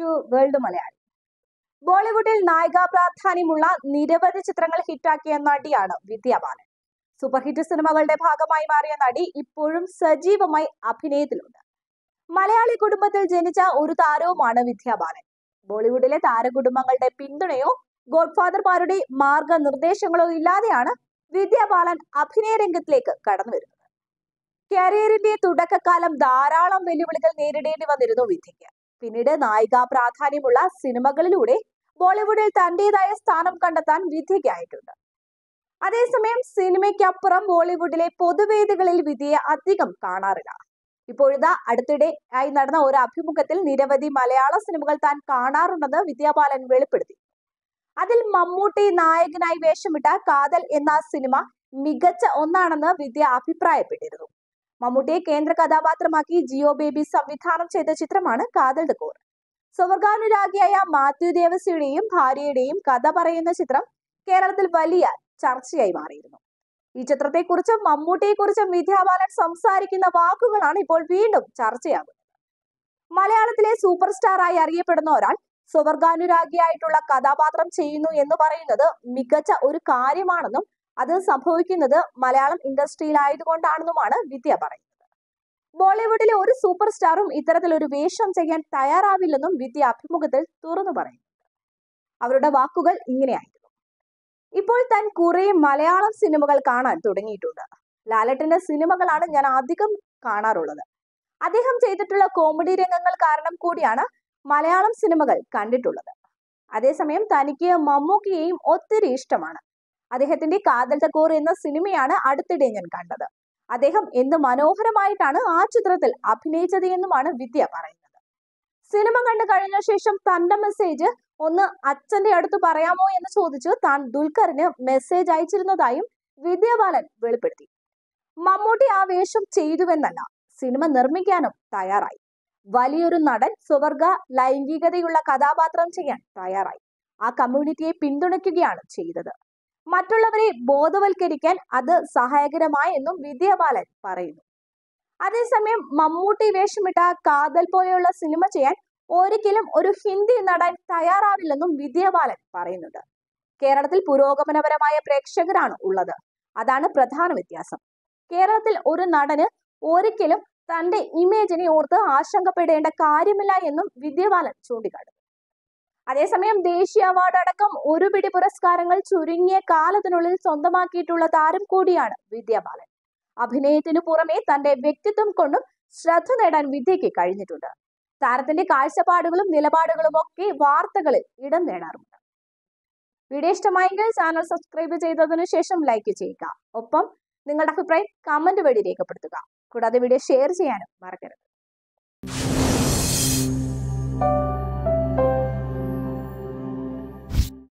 To world Malayali. ബോളിവുഡിൽ നായികാ പ്രാധാന്യമുള്ള നിരവധി ചിത്രങ്ങൾ ഹിറ്റാക്കിയ നടിയാണ് വിദ്യാ ബാലൻ. സൂപ്പർ ഹിറ്റ് സിനിമകളുടെ ഭാഗമായി മാറിയ നടി ഇപ്പോഴും സജീവമായി അഭിനയത്തിലുണ്ട്. മലയാളി കുടുംബത്തിൽ ജനിച്ച ഒരു താരവുമാണ് വിദ്യാ ബാലൻ. ബോളിവുഡിലെ താരകുടുംബങ്ങളുടെ പിന്തുണയോ ഗോഡ്ഫാദർമാരുടെ മാർഗനിർദ്ദേശങ്ങളോ ഇല്ലാതെയാണ് വിദ്യാ ബാലൻ അഭിനയ രംഗത്തിലേക്ക് കടന്നു വരുന്നത്. കരിയറിന്റെ തുടക്കകാലം ധാരാളം വെല്ലുവിളികൾ നേരിടേണ്ടി വന്നിരുന്നു വിദ്യയ്ക്ക്. പിന്നീട് നായികാ പ്രാധാന്യമുള്ള സിനിമകളിലൂടെ ബോളിവുഡിൽ തന്റേതായ സ്ഥാനം കണ്ടെത്താൻ വിദ്യയ്ക്കായിട്ടുണ്ട്. അതേസമയം സിനിമയ്ക്കപ്പുറം ബോളിവുഡിലെ പൊതുവേദികളിൽ വിദ്യയെ അധികം കാണാറില്ല. ഇപ്പോഴിതാ അടുത്തിടെ ആയി നടന്ന ഒരു അഭിമുഖത്തിൽ നിരവധി മലയാള സിനിമകൾ താൻ കാണാറുണ്ടെന്ന് വിദ്യാ ബാലൻ വെളിപ്പെടുത്തി. അതിൽ മമ്മൂട്ടി നായകനായി വേഷമിട്ട കാതൽ എന്ന സിനിമ മികച്ച ഒന്നാണെന്ന് വിദ്യ അഭിപ്രായപ്പെട്ടിരുന്നു. മമ്മൂട്ടിയെ കേന്ദ്ര കഥാപാത്രമാക്കി ജിയോ ബേബി സംവിധാനം ചെയ്ത ചിത്രമാണ് കാതൽ ദ കോർ. സ്വർഗാനുരാഗിയായ മാത്യു ദേവസിയുടെയും ഭാര്യയുടെയും കഥ പറയുന്ന ചിത്രം കേരളത്തിൽ വലിയ ചർച്ചയായി മാറിയിരുന്നു. ഈ ചിത്രത്തെക്കുറിച്ചും മമ്മൂട്ടിയെക്കുറിച്ചും വിദ്യാ ബാലൻ സംസാരിക്കുന്ന വാക്കുകളാണ് ഇപ്പോൾ വീണ്ടും ചർച്ചയാകുന്നത്. മലയാളത്തിലെ സൂപ്പർ സ്റ്റാറായി അറിയപ്പെടുന്ന ഒരാൾ സ്വർഗാനുരാഗിയായിട്ടുള്ള കഥാപാത്രം ചെയ്യുന്നു എന്ന് പറയുന്നത് മികച്ച ഒരു കാര്യമാണെന്നും അത് സംഭവിക്കുന്നത് മലയാളം ഇൻഡസ്ട്രിയിലായതുകൊണ്ടാണെന്നുമാണ് വിദ്യ പറയുന്നത്. ബോളിവുഡിലെ ഒരു സൂപ്പർ സ്റ്റാറും ഇത്തരത്തിലൊരു വേഷം ചെയ്യാൻ തയ്യാറാവില്ലെന്നും വിദ്യ അഭിമുഖത്തിൽ തുറന്നു പറയുന്നുണ്ട്. അവരുടെ വാക്കുകൾ ഇങ്ങനെയായിരുന്നു: ഇപ്പോൾ താൻ കുറെ മലയാളം സിനിമകൾ കാണാൻ തുടങ്ങിയിട്ടുണ്ട്. ലാലേട്ടന്റെ സിനിമകളാണ് ഞാൻ അധികം കാണാറുള്ളത്. അദ്ദേഹം ചെയ്തിട്ടുള്ള കോമഡി രംഗങ്ങൾ കാരണം കൂടിയാണ് മലയാളം സിനിമകൾ കണ്ടിട്ടുള്ളത്. അതേസമയം തനിക്ക് മമ്മൂക്കിയെയും ഒത്തിരി ഇഷ്ടമാണ്. അദ്ദേഹത്തിന്റെ കാതൽ ദ കോർ എന്ന സിനിമയാണ് അടുത്തിടെ ഞാൻ കണ്ടത്. അദ്ദേഹം എന്ത് മനോഹരമായിട്ടാണ് ആ ചിത്രത്തിൽ അഭിനയിച്ചത് എന്നുമാണ് വിദ്യ പറയുന്നത്. സിനിമ കണ്ടു കഴിഞ്ഞ ശേഷം തന്റെ മെസ്സേജ് ഒന്ന് അച്ഛന്റെ അടുത്ത് പറയാമോ എന്ന് ചോദിച്ച് താൻ ദുൽഖറിന് മെസ്സേജ് അയച്ചിരുന്നതായും വിദ്യാ ബാലൻ വെളിപ്പെടുത്തി. മമ്മൂട്ടി ആ വേഷം ചെയ്തുവെന്നല്ല, സിനിമ നിർമ്മിക്കാനും തയ്യാറായി. വലിയൊരു നടൻ സ്വർഗ ലൈംഗികതയുള്ള കഥാപാത്രം ചെയ്യാൻ തയ്യാറായി. ആ കമ്മ്യൂണിറ്റിയെ പിന്തുണയ്ക്കുകയാണ് ചെയ്തത്. മറ്റുള്ളവരെ ബോധവൽക്കരിക്കാൻ അത് സഹായകരമായെന്നും വിദ്യാ ബാലൻ പറയുന്നു. അതേസമയം മമ്മൂട്ടി വേഷമിട്ട കാതൽ പോലെയുള്ള സിനിമ ചെയ്യാൻ ഒരിക്കലും ഒരു ഹിന്ദി നടൻ തയ്യാറാവില്ലെന്നും വിദ്യാ ബാലൻ പറയുന്നുണ്ട്. കേരളത്തിൽ പുരോഗമനപരമായ പ്രേക്ഷകരാണ് ഉള്ളത്. അതാണ് പ്രധാന വ്യത്യാസം. കേരളത്തിൽ ഒരു നടന് ഒരിക്കലും തന്റെ ഇമേജിനെ ഓർത്ത് ആശങ്കപ്പെടേണ്ട കാര്യമില്ല എന്നും വിദ്യാ ബാലൻ ചൂണ്ടിക്കാട്ടുന്നു. അതേസമയം ദേശീയ അവാർഡ് അടക്കം ഒരു പിടി പുരസ്കാരങ്ങൾ ചുരുങ്ങിയ കാലത്തിനുള്ളിൽ സ്വന്തമാക്കിയിട്ടുള്ള താരം കൂടിയാണ് വിദ്യാ ബാലൻ. അഭിനയത്തിനു പുറമെ തന്റെ വ്യക്തിത്വം കൊണ്ടും ശ്രദ്ധ നേടാൻ വിദ്യയ്ക്ക് കഴിഞ്ഞിട്ടുണ്ട്. താരത്തിന്റെ കാഴ്ചപ്പാടുകളും നിലപാടുകളും ഒക്കെ വാർത്തകളിൽ ഇടം നേടാറുണ്ട്. വീഡിയോ ഇഷ്ടമായെങ്കിൽ ചാനൽ സബ്സ്ക്രൈബ് ചെയ്തതിനു ശേഷം ലൈക്ക് ചെയ്യുക. ഒപ്പം നിങ്ങളുടെ അഭിപ്രായം കമന്റ് വഴി രേഖപ്പെടുത്തുക. കൂടാതെ വീഡിയോ ഷെയർ ചെയ്യാനും മറക്കരുത്.